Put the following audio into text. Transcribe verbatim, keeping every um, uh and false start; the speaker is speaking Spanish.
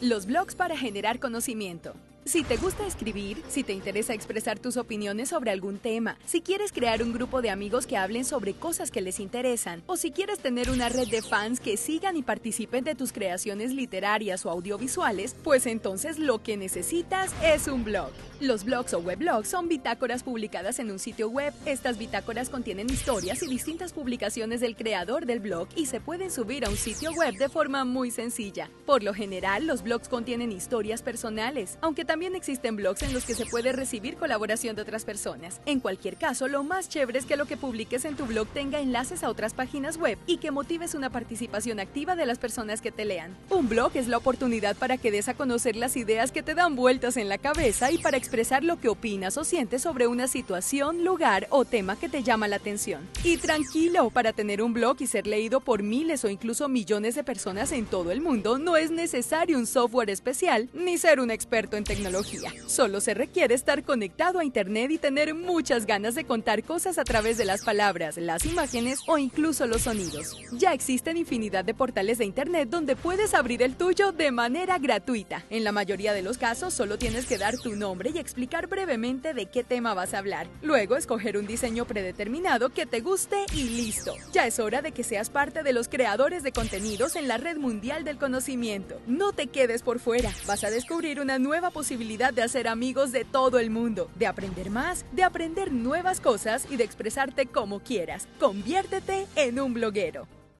Los blogs para generar conocimiento. Si te gusta escribir, si te interesa expresar tus opiniones sobre algún tema, si quieres crear un grupo de amigos que hablen sobre cosas que les interesan, o si quieres tener una red de fans que sigan y participen de tus creaciones literarias o audiovisuales, pues entonces lo que necesitas es un blog. Los blogs o weblogs son bitácoras publicadas en un sitio web. Estas bitácoras contienen historias y distintas publicaciones del creador del blog y se pueden subir a un sitio web de forma muy sencilla. Por lo general, los blogs contienen historias personales, aunque también existen blogs en los que se puede recibir colaboración de otras personas. En cualquier caso, lo más chévere es que lo que publiques en tu blog tenga enlaces a otras páginas web y que motives una participación activa de las personas que te lean. Un blog es la oportunidad para que des a conocer las ideas que te dan vueltas en la cabeza y para expresar lo que opinas o sientes sobre una situación, lugar o tema que te llama la atención. Y tranquilo, para tener un blog y ser leído por miles o incluso millones de personas en todo el mundo, no es necesario un software especial ni ser un experto en tecnología. Solo se requiere estar conectado a internet y tener muchas ganas de contar cosas a través de las palabras, las imágenes o incluso los sonidos. Ya existen infinidad de portales de internet donde puedes abrir el tuyo de manera gratuita. En la mayoría de los casos solo tienes que dar tu nombre y explicar brevemente de qué tema vas a hablar. Luego escoger un diseño predeterminado que te guste y listo. Ya es hora de que seas parte de los creadores de contenidos en la red mundial del conocimiento. No te quedes por fuera. Vas a descubrir una nueva posibilidad de hacer amigos de todo el mundo, de aprender más, de aprender nuevas cosas y de expresarte como quieras. Conviértete en un bloguero.